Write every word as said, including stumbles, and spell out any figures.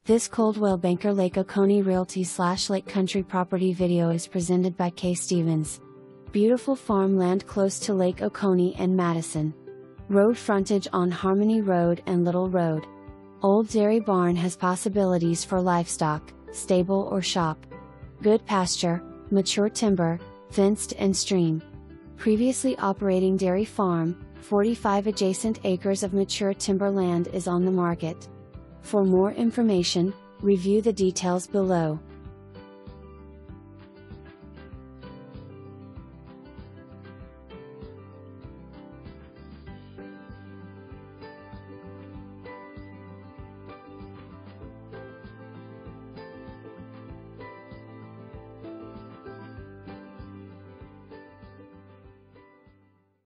This Coldwell Banker Lake Oconee Realty slash Lake Country property video is presented by KStevens. Beautiful farmland close to Lake Oconee and Madison. Road frontage on Harmony Road and Little Road. Old dairy barn has possibilities for livestock, stable or shop. Good pasture, mature timber, fenced and stream. Previously operating dairy farm, forty-five adjacent acres of mature timber land is on the market. For more information, review the details below.